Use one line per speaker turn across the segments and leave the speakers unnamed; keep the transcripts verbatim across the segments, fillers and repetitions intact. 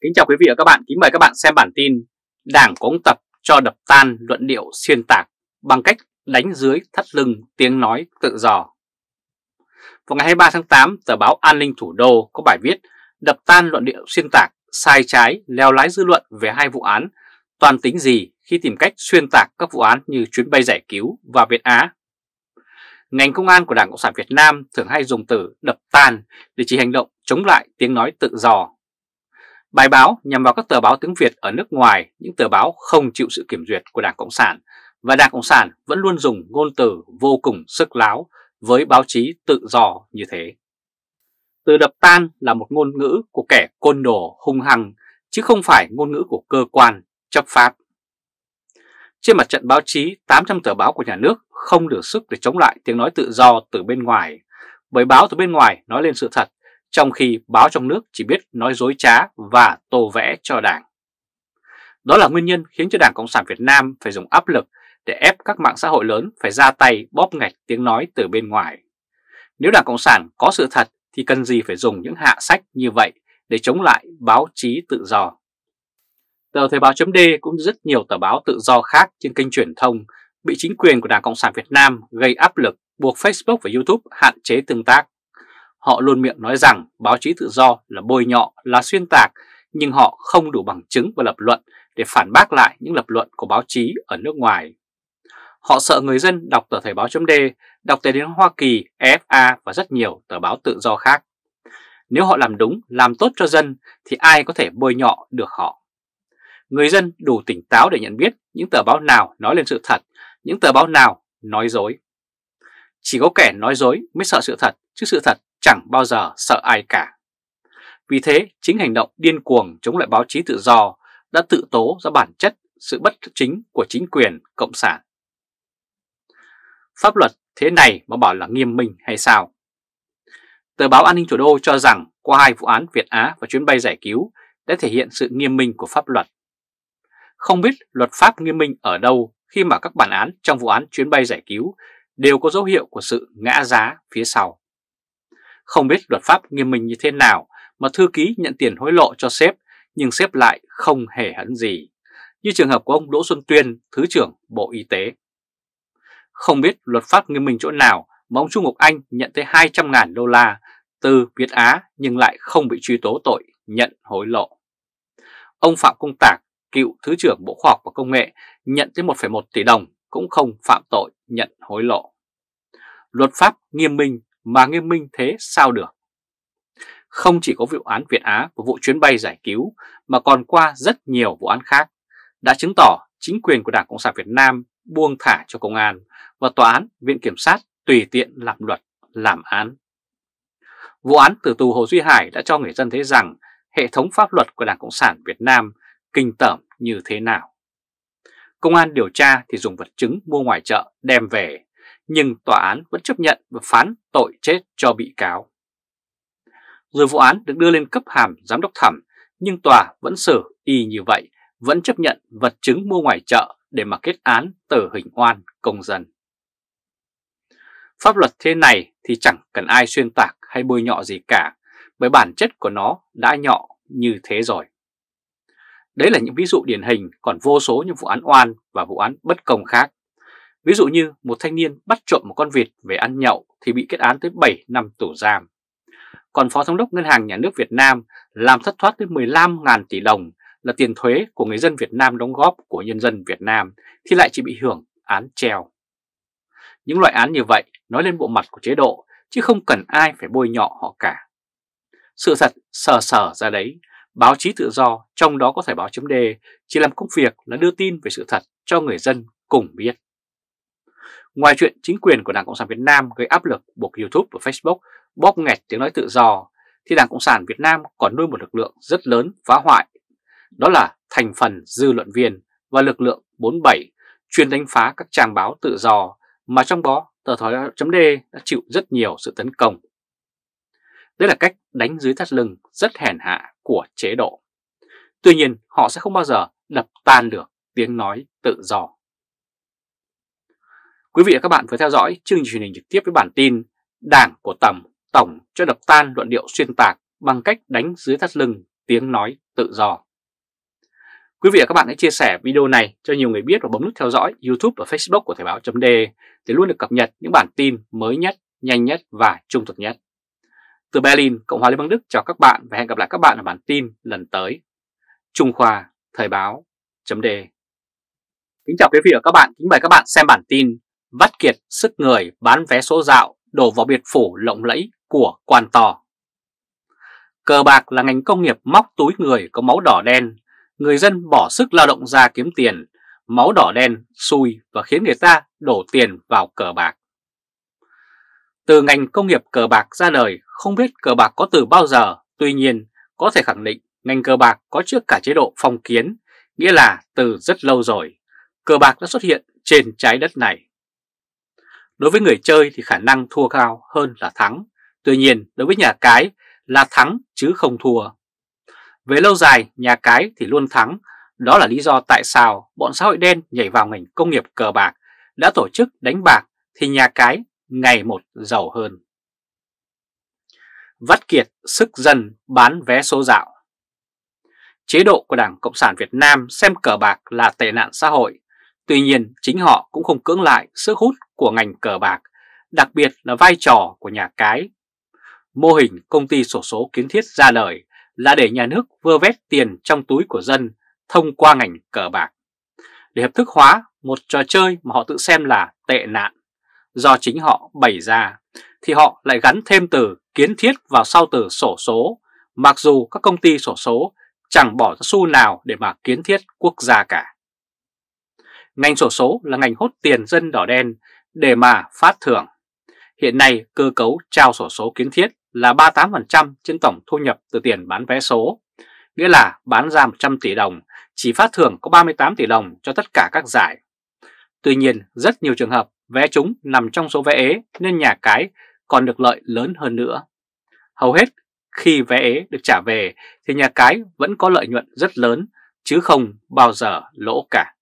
Kính chào quý vị và các bạn, kính mời các bạn xem bản tin Đảng của ông Tập cho đập tan luận điệu xuyên tạc bằng cách đánh dưới thắt lưng tiếng nói tự do. Vào ngày hai mươi ba tháng tám, tờ báo An ninh Thủ đô có bài viết đập tan luận điệu xuyên tạc, sai trái, leo lái dư luận về hai vụ án toàn tính gì khi tìm cách xuyên tạc các vụ án như chuyến bay giải cứu và Việt Á. Ngành công an của Đảng Cộng sản Việt Nam thường hay dùng từ đập tan để chỉ hành động chống lại tiếng nói tự do. Bài báo nhằm vào các tờ báo tiếng Việt ở nước ngoài, những tờ báo không chịu sự kiểm duyệt của Đảng Cộng sản, và Đảng Cộng sản vẫn luôn dùng ngôn từ vô cùng sức láo với báo chí tự do như thế. Từ đập tan là một ngôn ngữ của kẻ côn đồ hung hăng, chứ không phải ngôn ngữ của cơ quan chấp pháp. Trên mặt trận báo chí, tám trăm tờ báo của nhà nước không được sức để chống lại tiếng nói tự do từ bên ngoài, bởi báo từ bên ngoài nói lên sự thật, trong khi báo trong nước chỉ biết nói dối trá và tô vẽ cho Đảng. Đó là nguyên nhân khiến cho Đảng Cộng sản Việt Nam phải dùng áp lực để ép các mạng xã hội lớn phải ra tay bóp nghẹt tiếng nói từ bên ngoài. Nếu Đảng Cộng sản có sự thật thì cần gì phải dùng những hạ sách như vậy để chống lại báo chí tự do. Tờ Thời báo chấm D cũng như rất nhiều tờ báo tự do khác trên kênh truyền thông bị chính quyền của Đảng Cộng sản Việt Nam gây áp lực buộc Facebook và YouTube hạn chế tương tác. Họ luôn miệng nói rằng báo chí tự do là bôi nhọ, là xuyên tạc, nhưng họ không đủ bằng chứng và lập luận để phản bác lại những lập luận của báo chí ở nước ngoài. Họ sợ người dân đọc tờ Thời báo chấm D, đọc Tờ Tiếng Hoa Kỳ, e ép a và rất nhiều tờ báo tự do khác. Nếu họ làm đúng, làm tốt cho dân thì ai có thể bôi nhọ được họ. Người dân đủ tỉnh táo để nhận biết những tờ báo nào nói lên sự thật, những tờ báo nào nói dối. Chỉ có kẻ nói dối mới sợ sự thật, chứ sự thật chẳng bao giờ sợ ai cả. Vì thế, chính hành động điên cuồng chống lại báo chí tự do đã tự tố ra bản chất sự bất chính của chính quyền Cộng sản. Pháp luật thế này mà bảo là nghiêm minh hay sao? Tờ báo An ninh Thủ đô cho rằng qua hai vụ án Việt Á và chuyến bay giải cứu đã thể hiện sự nghiêm minh của pháp luật. Không biết luật pháp nghiêm minh ở đâu khi mà các bản án trong vụ án chuyến bay giải cứu đều có dấu hiệu của sự ngã giá phía sau. Không biết luật pháp nghiêm minh như thế nào mà thư ký nhận tiền hối lộ cho sếp nhưng sếp lại không hề hấn gì, như trường hợp của ông Đỗ Xuân Tuyên, Thứ trưởng Bộ Y tế. Không biết luật pháp nghiêm minh chỗ nào mà ông Trung Ngọc Anh nhận tới hai trăm ngàn đô la từ Việt Á nhưng lại không bị truy tố tội nhận hối lộ. Ông Phạm Công Tạc, cựu Thứ trưởng Bộ Khoa học và Công nghệ, nhận tới một phẩy một tỷ đồng cũng không phạm tội nhận hối lộ. Luật pháp nghiêm minh mà nghiêm minh thế sao được? Không chỉ có vụ án Việt Á và vụ chuyến bay giải cứu mà còn qua rất nhiều vụ án khác đã chứng tỏ chính quyền của Đảng Cộng sản Việt Nam buông thả cho công an và tòa án, viện kiểm sát tùy tiện làm luật, làm án. Vụ án tử tù Hồ Duy Hải đã cho người dân thấy rằng hệ thống pháp luật của Đảng Cộng sản Việt Nam kinh tởm như thế nào. Công an điều tra thì dùng vật chứng mua ngoài chợ đem về, nhưng tòa án vẫn chấp nhận và phán tội chết cho bị cáo. Rồi vụ án được đưa lên cấp hàm giám đốc thẩm, nhưng tòa vẫn xử y như vậy, vẫn chấp nhận vật chứng mua ngoài chợ để mà kết án tử hình oan công dân. Pháp luật thế này thì chẳng cần ai xuyên tạc hay bôi nhọ gì cả, bởi bản chất của nó đã nhọ như thế rồi. Đấy là những ví dụ điển hình, còn vô số những vụ án oan và vụ án bất công khác. Ví dụ như một thanh niên bắt trộm một con vịt về ăn nhậu thì bị kết án tới bảy năm tù giam. Còn Phó Thống đốc Ngân hàng Nhà nước Việt Nam làm thất thoát tới mười lăm nghìn tỷ đồng là tiền thuế của người dân Việt Nam đóng góp của nhân dân Việt Nam thì lại chỉ bị hưởng án treo. Những loại án như vậy nói lên bộ mặt của chế độ chứ không cần ai phải bôi nhọ họ cả. Sự thật sờ sờ ra đấy, báo chí tự do, trong đó có Thời báo chấm D, chỉ làm công việc là đưa tin về sự thật cho người dân cùng biết. Ngoài chuyện chính quyền của Đảng Cộng sản Việt Nam gây áp lực buộc YouTube và Facebook bóp nghẹt tiếng nói tự do, thì Đảng Cộng sản Việt Nam còn nuôi một lực lượng rất lớn phá hoại, đó là thành phần dư luận viên và lực lượng bốn mươi bảy chuyên đánh phá các trang báo tự do, mà trong đó Tờ Thời báo chấm D đã chịu rất nhiều sự tấn công. Đây là cách đánh dưới thắt lưng rất hèn hạ của chế độ. Tuy nhiên họ sẽ không bao giờ đập tan được tiếng nói tự do. Quý vị và các bạn vừa theo dõi chương trình truyền hình trực tiếp với bản tin Đảng của Tầm Tổng cho đập tan luận điệu xuyên tạc bằng cách đánh dưới thắt lưng tiếng nói tự do. Quý vị và các bạn hãy chia sẻ video này cho nhiều người biết và bấm nút theo dõi YouTube và Facebook của Thời báo.de để luôn được cập nhật những bản tin mới nhất, nhanh nhất và trung thực nhất. Từ Berlin, Cộng hòa Liên bang Đức chào các bạn và hẹn gặp lại các bạn ở bản tin lần tới. Trung Khoa, Thời báo.de. Kính chào quý vị và các bạn, kính mời các bạn xem bản tin vắt kiệt sức người bán vé số dạo đổ vào biệt phủ lộng lẫy của quan to. Cờ bạc là ngành công nghiệp móc túi người có máu đỏ đen, người dân bỏ sức lao động ra kiếm tiền, máu đỏ đen xui và khiến người ta đổ tiền vào cờ bạc. Từ ngành công nghiệp cờ bạc ra đời, không biết cờ bạc có từ bao giờ, tuy nhiên có thể khẳng định ngành cờ bạc có trước cả chế độ phong kiến, nghĩa là từ rất lâu rồi, cờ bạc đã xuất hiện trên trái đất này. Đối với người chơi thì khả năng thua cao hơn là thắng, tuy nhiên đối với nhà cái là thắng chứ không thua. Về lâu dài, nhà cái thì luôn thắng, đó là lý do tại sao bọn xã hội đen nhảy vào ngành công nghiệp cờ bạc đã tổ chức đánh bạc thì nhà cái ngày một giàu hơn. Vắt kiệt sức dân bán vé số dạo. Chế độ của Đảng Cộng sản Việt Nam xem cờ bạc là tệ nạn xã hội, tuy nhiên chính họ cũng không cưỡng lại sức hút của ngành cờ bạc, đặc biệt là vai trò của nhà cái. Mô hình công ty xổ số kiến thiết ra đời là để nhà nước vơ vét tiền trong túi của dân thông qua ngành cờ bạc, để hợp thức hóa một trò chơi mà họ tự xem là tệ nạn. Do chính họ bày ra thì họ lại gắn thêm từ kiến thiết vào sau từ xổ số, mặc dù các công ty xổ số chẳng bỏ ra xu nào để mà kiến thiết quốc gia cả. Ngành xổ số là ngành hốt tiền dân đỏ đen để mà phát thưởng. Hiện nay cơ cấu trao xổ số kiến thiết là ba mươi tám phần trăm trên tổng thu nhập từ tiền bán vé số, nghĩa là bán ra một trăm tỷ đồng, chỉ phát thưởng có ba mươi tám tỷ đồng cho tất cả các giải. Tuy nhiên, rất nhiều trường hợp vé trúng nằm trong số vé ế nên nhà cái còn được lợi lớn hơn nữa. Hầu hết khi vé ế được trả về thì nhà cái vẫn có lợi nhuận rất lớn chứ không bao giờ lỗ cả.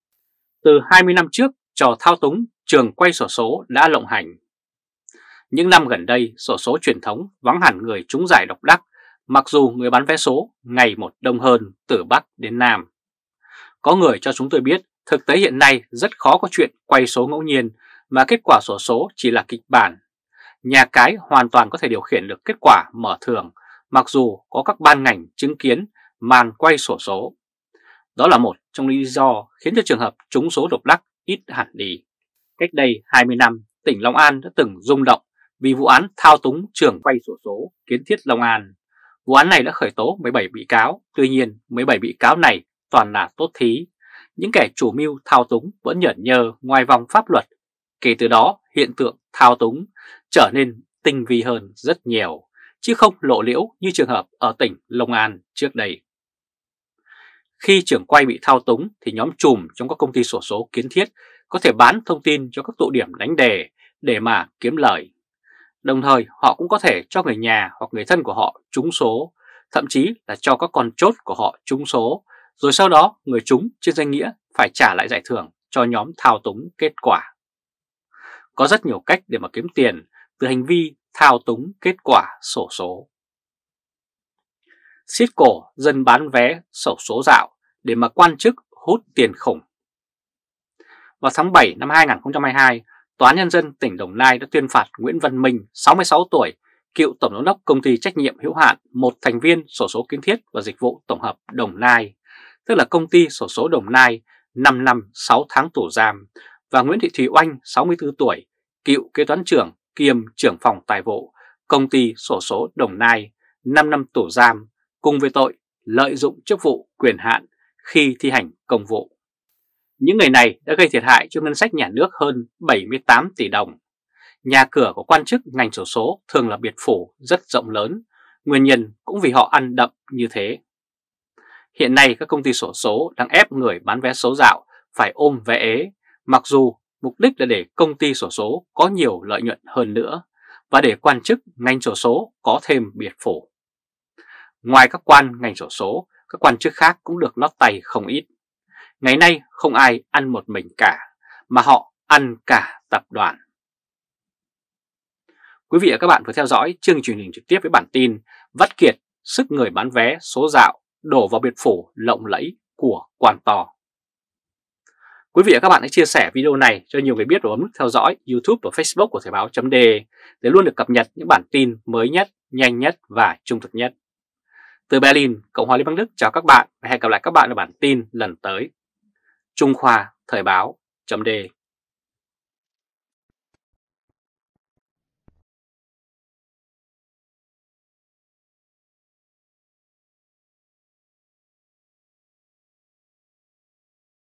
Từ hai mươi năm trước, trò thao túng trường quay xổ số đã lộng hành. Những năm gần đây, xổ số truyền thống vắng hẳn người trúng giải độc đắc, mặc dù người bán vé số ngày một đông hơn từ Bắc đến Nam. Có người cho chúng tôi biết, thực tế hiện nay rất khó có chuyện quay số ngẫu nhiên mà kết quả xổ số chỉ là kịch bản. Nhà cái hoàn toàn có thể điều khiển được kết quả mở thưởng, mặc dù có các ban ngành chứng kiến màn quay xổ số. Đó là một trong lý do khiến cho trường hợp trúng số độc đắc ít hẳn đi. Cách đây hai mươi năm, tỉnh Long An đã từng rung động vì vụ án thao túng trường quay xổ số kiến thiết Long An. Vụ án này đã khởi tố mười bảy bị cáo, tuy nhiên mười bảy bị cáo này toàn là tốt thí. Những kẻ chủ mưu thao túng vẫn nhởn nhơ ngoài vòng pháp luật. Kể từ đó, hiện tượng thao túng trở nên tinh vi hơn rất nhiều, chứ không lộ liễu như trường hợp ở tỉnh Long An trước đây. Khi trưởng quay bị thao túng thì nhóm trùm trong các công ty xổ số kiến thiết có thể bán thông tin cho các tụ điểm đánh đề để mà kiếm lời. Đồng thời họ cũng có thể cho người nhà hoặc người thân của họ trúng số, thậm chí là cho các con chốt của họ trúng số, rồi sau đó người trúng trên danh nghĩa phải trả lại giải thưởng cho nhóm thao túng kết quả. Có rất nhiều cách để mà kiếm tiền từ hành vi thao túng kết quả xổ số. Siết cổ dân bán vé xổ số dạo để mà quan chức hút tiền khủng. Vào tháng bảy năm hai nghìn không trăm hai mươi hai, Tòa án Nhân dân tỉnh Đồng Nai đã tuyên phạt Nguyễn Văn Minh, sáu mươi sáu tuổi, cựu tổng giám đốc công ty trách nhiệm hữu hạn một thành viên xổ số kiến thiết và dịch vụ tổng hợp Đồng Nai, tức là công ty xổ số Đồng Nai, năm năm sáu tháng tù giam, và Nguyễn Thị Thùy Oanh, sáu mươi tư tuổi, cựu kế toán trưởng kiêm trưởng phòng tài vụ công ty xổ số Đồng Nai, năm năm tù giam, cùng với tội lợi dụng chức vụ quyền hạn khi thi hành công vụ. Những người này đã gây thiệt hại cho ngân sách nhà nước hơn bảy mươi tám tỷ đồng. Nhà cửa của quan chức ngành xổ số thường là biệt phủ rất rộng lớn, nguyên nhân cũng vì họ ăn đậm như thế. Hiện nay các công ty xổ số đang ép người bán vé số dạo phải ôm vé ế, mặc dù mục đích là để công ty xổ số có nhiều lợi nhuận hơn nữa và để quan chức ngành xổ số có thêm biệt phủ. Ngoài các quan ngành xổ số, các quan chức khác cũng được lót tay không ít. Ngày nay không ai ăn một mình cả, mà họ ăn cả tập đoàn. Quý vị và các bạn vừa theo dõi chương trình truyền hình trực tiếp với bản tin vắt kiệt sức người bán vé số dạo đổ vào biệt phủ lộng lẫy của quan to. Quý vị và các bạn hãy chia sẻ video này cho nhiều người biết và bấm nút theo dõi YouTube và Facebook của Thời báo chấm de để luôn được cập nhật những bản tin mới nhất, nhanh nhất và trung thực nhất. Từ Berlin, Cộng hòa Liên bang Đức chào các bạn và hẹn gặp lại các bạn ở bản tin lần tới. Trung Khoa Thời báo chấm de